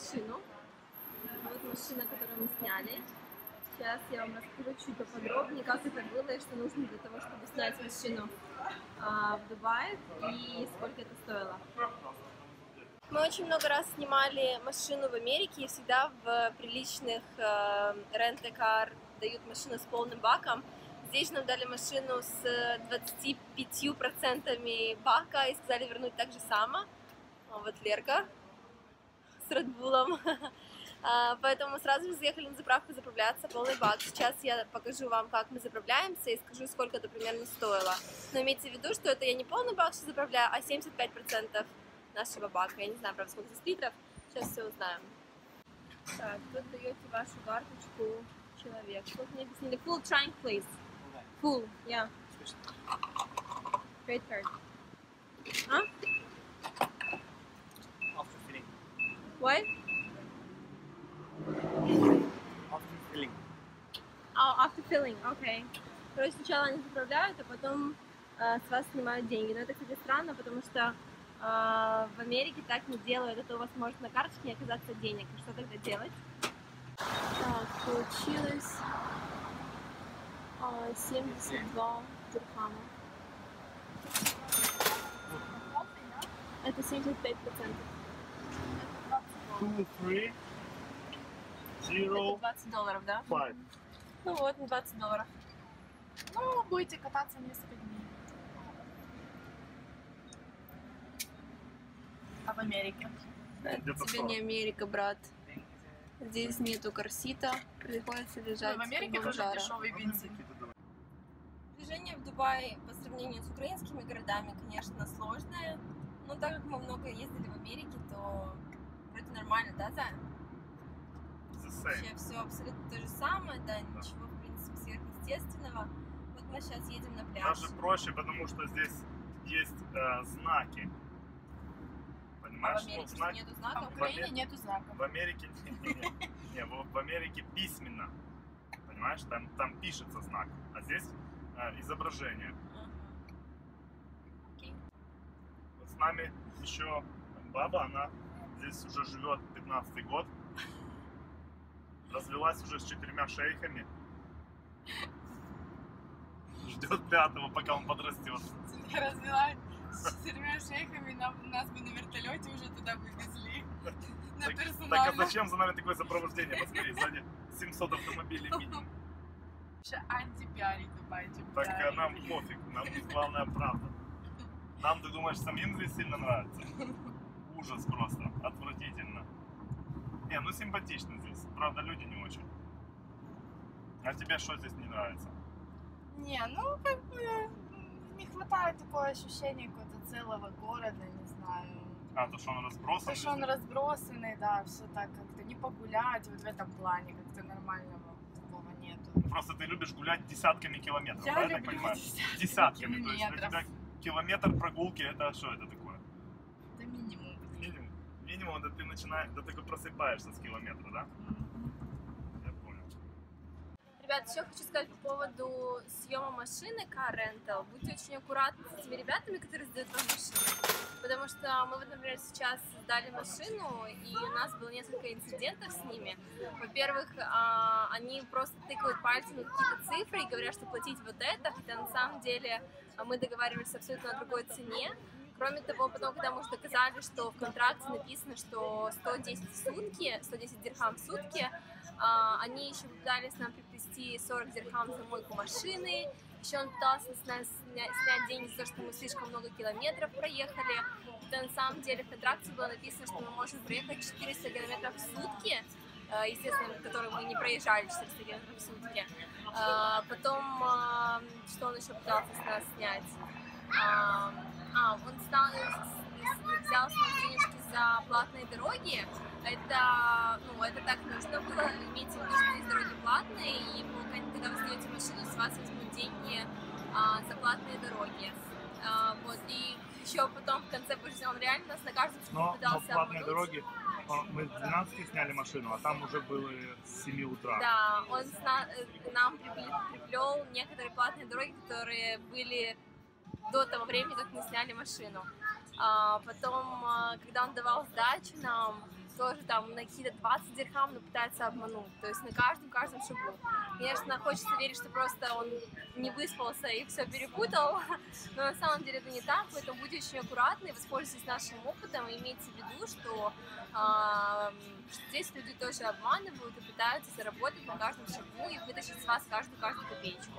машину. Вот машина, которую мы сняли. Сейчас я вам расскажу чуть поподробнее, как это было и что нужно для того, чтобы снять машину в Дубае и сколько это стоило. Мы очень много раз снимали машину в Америке и всегда в приличных рент-а-кар дают машину с полным баком. Здесь нам дали машину с 25% бака и сказали вернуть так же само. Вот Лерка с Редбулом. Поэтому мы сразу же заехали на заправку заправляться, полный бак. Сейчас я покажу вам, как мы заправляемся и скажу, сколько это примерно стоило. Но имейте в виду, что это я не полный бак сейчас заправляю, а 75% нашего бака. Я не знаю, правда, сколько здесь литров. Сейчас все узнаем. Так, тут даете вашу карточку человеку. Тут мне объяснили. Full trunk, please. Full, yeah. Credit card. А? After filling. What? After filling. Oh, after filling, okay. Короче, сначала они заправляют, а потом с вас снимают деньги. Но это, кстати, странно, потому что в Америке так не делают. Это у вас может на карточке не оказаться денег. И что тогда делать? Так, получилось 72 дирхама. Это 75%. 2, 3, 0, $20, да? 5. Ну вот, $20. Ну, будете кататься несколько дней. А в Америке? Это Где-то тебе 40. не Америка, брат. Здесь нету корсита, приходится лежать. Ну, в Америке в тоже жара. дешевый бензин. Движение в Дубае по сравнению с украинскими городами, конечно, сложное. Но так как мы много ездили в Америке, то вроде нормально, да, Зая? Вообще все абсолютно то же самое, да, ничего, в принципе, сверхъестественного. Вот мы сейчас едем на пляж. Даже проще, потому что здесь есть знаки. А в Понимаешь? Америке Ну, знаки. нету А знака? в Украине нету знаков. В Америке в Америке письменно. Понимаешь? Там пишется знак, а здесь изображение. Окей. Вот с нами еще баба, она здесь уже живет 15-й год. Развелась уже с 4 шейхами. Ждет 5-го, пока он подрастет. Развела с 4 шейхами, нас бы на вертолете уже туда вывезли. На Так а персонально. зачем за нами такое сопровождение? Посмотри, сзади 700 автомобилей минимум. Вообще антипиарить Дубай, Так нам пофиг, нам главное правда. Нам, ты думаешь, самим здесь сильно нравится? Ужас просто, отвратительно. Не, ну симпатично здесь, правда люди не очень. А тебе что здесь не нравится? Не, ну как бы не хватает такого ощущения какого-то целого города, не знаю. А, то, что он разбросан? То, что он разбросанный, да, все так как-то не погулять, вот в этом плане как-то нормального такого нету. Просто ты любишь гулять десятками километров, Я да, я так люблю понимаю? десятками Десятками, то есть для километров. тебя километр прогулки, это что это такое? Это минимум. Минимум. Минимум, это ты начинаешь, да только просыпаешься с километра, да? Я понял. Ребят, еще хочу сказать по поводу съема машины Car Rental. Будьте очень аккуратны с этими ребятами, которые сдают вам машину. Потому что мы, вот, например, сейчас сдали машину, и у нас было несколько инцидентов с ними. Во-первых, они просто тыкают пальцем на какие-то цифры и говорят, что платить вот это, хотя на самом деле мы договаривались абсолютно о другой цене. Кроме того, потом, когда мы уже доказали, что в контракте написано, что 110 в сутки, 110 дирхам в сутки, они еще пытались нам приплести 40 дирхам за мойку машины, еще он пытался с нас снять деньги за то, что мы слишком много километров проехали. Это на самом деле в контракте было написано, что мы можем проехать 400 километров в сутки, естественно, которые мы не проезжали 400 километров в сутки. Потом, что он еще пытался с нас снять? Он взял с нас денежки за платные дороги. Это так нужно было. Имейте в виду, что есть дороги платные, и когда вы сдаете машину, с вас возьмут деньги за платные дороги. Вот, и еще потом в конце, потому что он реально нас на каждом шагу пытался платные обмануть. дороги, мы с 12 сняли машину, а там уже было с 7 утра. Да, он нам приплел некоторые платные дороги, которые были до того времени, как мы сняли машину. Потом, когда он давал сдачу нам, тоже там на какие-то 20 дирхам, но пытается обмануть. То есть на каждом шагу. Конечно, хочется верить, что просто он не выспался и все перепутал, но на самом деле это не так, поэтому будьте очень аккуратны, воспользуйтесь нашим опытом и имейте в виду, что здесь люди тоже обманывают и пытаются заработать на каждом шагу и вытащить с вас каждую копеечку.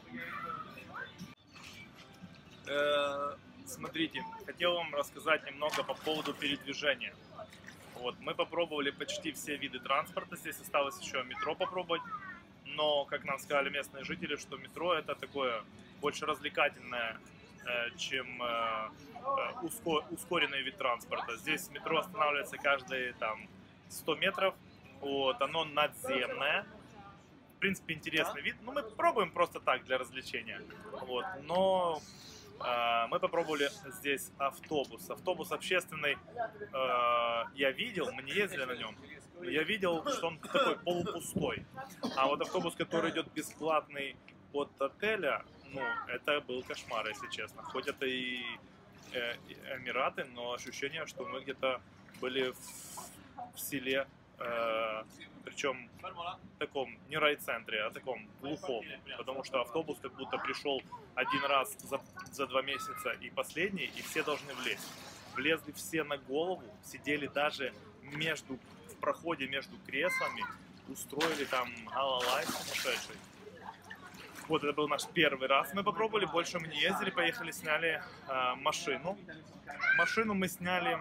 Смотрите, хотел вам рассказать немного по поводу передвижения. Вот, мы попробовали почти все виды транспорта, здесь осталось еще метро попробовать, но, как нам сказали местные жители, что метро это такое больше развлекательное, чем ускоренный вид транспорта. Здесь метро останавливается каждые там 100 метров, вот, оно надземное. В принципе, интересный вид. Ну, мы пробуем просто так, для развлечения. Вот, но мы попробовали здесь автобус. Автобус общественный я видел, мы не ездили на нем. Я видел, что он такой полупустой. А вот автобус, который идет бесплатный от отеля, ну, это был кошмар, если честно. Хоть это и Эмираты, но ощущение, что мы где-то были в селе, причем в таком не райцентре, а таком глухом, потому что автобус как будто пришел один раз за 2 месяца и последний, и все должны влезть. Влезли все на голову, сидели даже в проходе между креслами, устроили там алалай сумасшедший. Вот это был наш первый раз, мы попробовали, больше мы не ездили, поехали, сняли машину. Машину мы сняли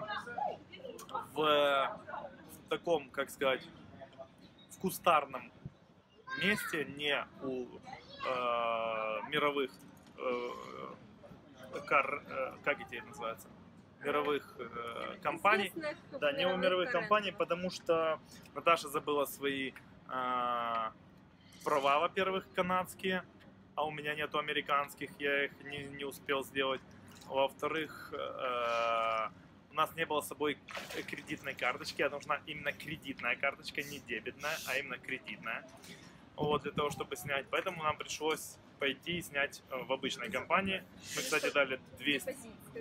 в таком, как сказать, в кустарном месте, не у мировых как эти называются, мировых компаний, да, не у мировых компаний, потому что Наташа забыла свои права, во-первых, канадские, а у меня нету американских, я их не успел сделать. Во-вторых, у нас не было с собой кредитной карточки, а нужна именно кредитная карточка, не дебетная, а именно кредитная, вот, для того, чтобы снять. Поэтому нам пришлось пойти и снять в обычной компании. Мы, кстати, дали 200.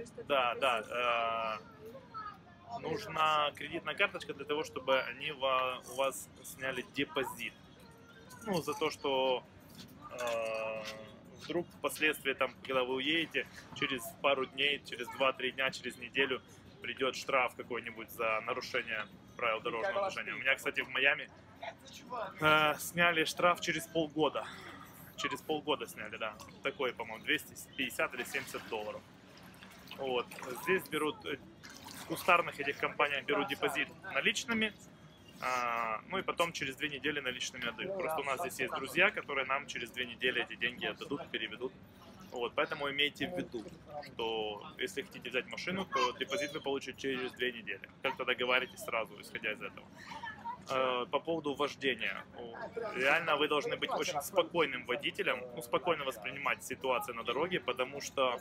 Да, нужна кредитная карточка для того, чтобы они у вас сняли депозит. Ну, за то, что вдруг впоследствии, там, когда вы уедете, через пару дней, через 2-3 дня, через неделю придет штраф какой-нибудь за нарушение правил дорожного движения. У меня, кстати, в Майами сняли штраф через полгода. Через полгода сняли, да. Такой, по-моему, 250 или 70 долларов. Вот. Здесь берут, в кустарных этих компаниях берут депозит наличными, ну и потом через 2 недели наличными отдают. Просто у нас здесь есть друзья, которые нам через 2 недели эти деньги отдадут, переведут. Вот, поэтому имейте в виду, что если хотите взять машину, то депозит вы получите через 2 недели. Как-то договаривайтесь сразу, исходя из этого. По поводу вождения. Реально вы должны быть очень спокойным водителем, ну, спокойно воспринимать ситуацию на дороге, потому что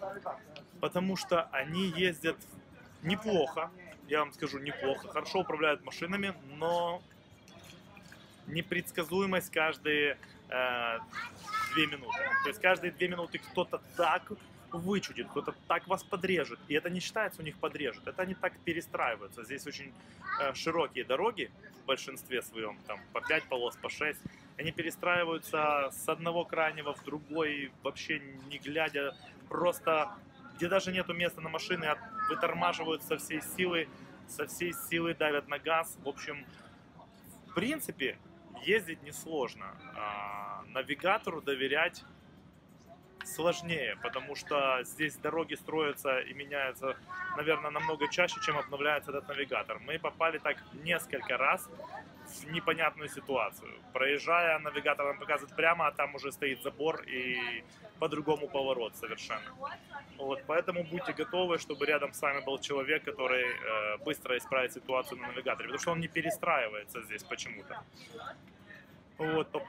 они ездят неплохо, я вам скажу, неплохо, хорошо управляют машинами, но непредсказуемость каждые 2 минуты. То есть каждые 2 минуты кто-то так вычудит, кто-то так вас подрежет. И это не считается у них подрежет, это они так перестраиваются. Здесь очень широкие дороги в большинстве своем, там по 5 полос, по 6. Они перестраиваются с одного крайнего в другой, вообще не глядя, просто где даже нету места на машины, вытормаживают со всей силы давят на газ. В общем, в принципе, ездить несложно. Навигатору доверять сложнее, потому что здесь дороги строятся и меняются, наверное, намного чаще, чем обновляется этот навигатор. Мы попали так несколько раз в непонятную ситуацию. Проезжая, навигатор нам показывает прямо, а там уже стоит забор и по-другому поворот совершенно. Вот, поэтому будьте готовы, чтобы рядом с вами был человек, который быстро исправит ситуацию на навигаторе, потому что он не перестраивается здесь почему-то. Вот, по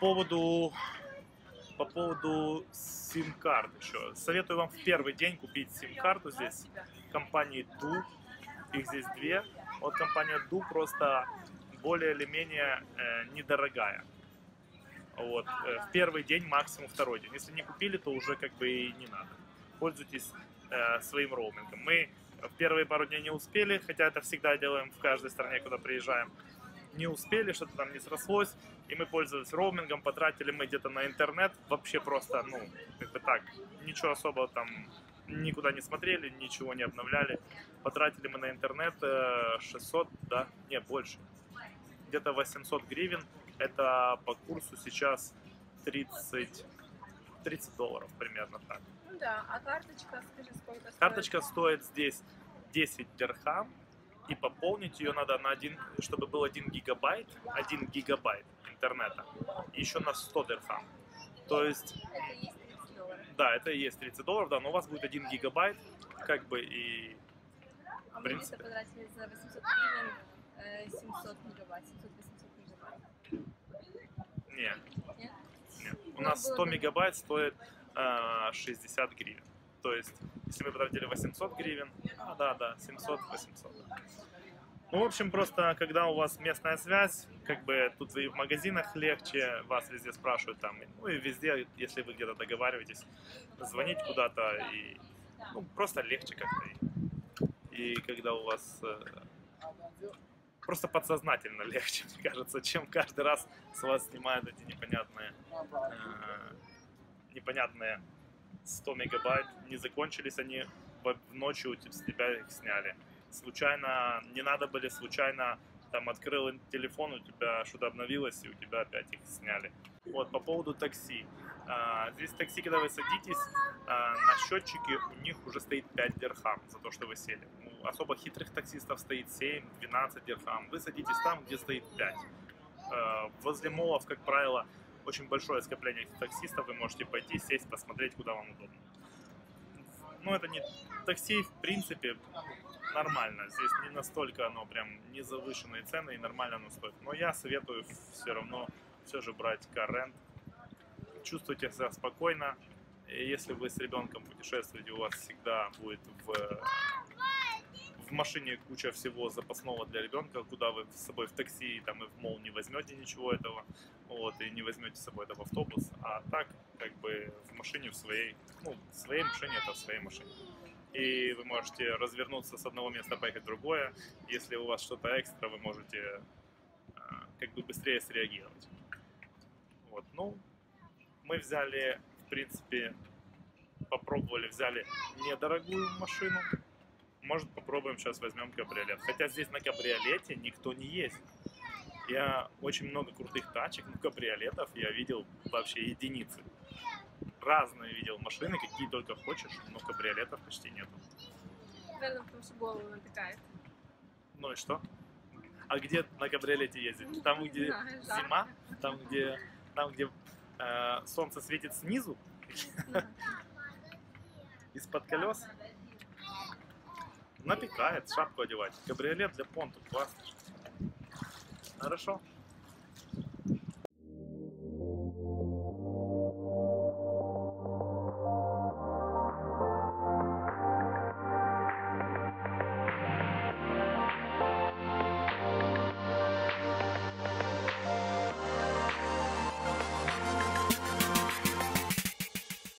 поводу сим-карт еще. Советую вам в первый день купить сим-карту здесь компании DO. Их здесь 2. Вот компания DO просто более или менее недорогая. Вот. В первый день, максимум второй день. Если не купили, то уже как бы и не надо. Пользуйтесь своим роумингом. Мы В первые пару дней не успели, хотя это всегда делаем в каждой стране, куда приезжаем. Не успели, что-то там не срослось, и мы пользовались роумингом, потратили мы где-то на интернет, вообще просто, ну, как бы так, ничего особого там, никуда не смотрели, ничего не обновляли. Потратили мы на интернет 600, да, не, больше, где-то 800 гривен, это по курсу сейчас 30 долларов примерно так. Ну да, а карточка, скажи, сколько стоит? Карточка стоит здесь 10 дирхам, и пополнить ее надо на чтобы был 1 гигабайт интернета, и еще на 100 дирхам. То есть, Это и есть 30 долларов. да, это и есть 30 долларов, да, но у вас будет 1 гигабайт, как бы, и А в мы принципе. где-то потратили за 800 гривен 700 мегабайт, 700-800 мегабайт. Нет, Нет? нет. У Ну, нас было 100 бы- мегабайт стоит 60 гривен. То есть, если мы потратили 800 гривен, да, 700-800. Ну, в общем, просто, когда у вас местная связь, как бы тут и в магазинах легче, вас везде спрашивают там, ну и везде, если вы где-то договариваетесь, звонить куда-то, и, ну, просто легче как-то. И когда у вас просто подсознательно легче, мне кажется, чем каждый раз с вас снимают эти непонятные 100 мегабайт, не закончились они, ночью с тебя их сняли. Случайно, не надо были, случайно там открыл телефон, у тебя что-то обновилось, и у тебя опять их сняли. Вот, по поводу такси. Здесь такси, когда вы садитесь, на счетчике у них уже стоит 5 дирхам за то, что вы сели. У особо хитрых таксистов стоит 7-12 дирхам. Вы садитесь там, где стоит 5. Возле молов, как правило, очень большое скопление таксистов, вы можете пойти, сесть, посмотреть, куда вам удобно. Ну, это не такси, в принципе, нормально. Здесь не настолько оно прям не завышенные цены, и нормально оно стоит. Но я советую все равно все же брать car rent. Чувствуйте себя спокойно. И если вы с ребенком путешествуете, у вас всегда будет в машине куча всего запасного для ребенка, куда вы с собой в такси там, и в мол не возьмете ничего этого, вот, и не возьмете с собой это в автобус, а так, как бы, в машине в своей, ну, в своей машине, это в своей машине. И вы можете развернуться с одного места, поехать в другое. Если у вас что-то экстра, вы можете как бы быстрее среагировать. Вот, ну, мы взяли, в принципе, попробовали, взяли недорогую машину. Может, попробуем, сейчас возьмем кабриолет. Хотя здесь на кабриолете никто не ездит. Я очень много крутых тачек, но кабриолетов я видел вообще единицы. Разные видел машины, какие только хочешь, но кабриолетов почти нету. Наверное, потому что голову натыкает. Ну и что? А где на кабриолете ездить? Там, где знаю, жарко. зима? Там, где солнце светит снизу? Из-под колес? Напекает, шапку одевать. Кабриолет для понту, классно. Хорошо.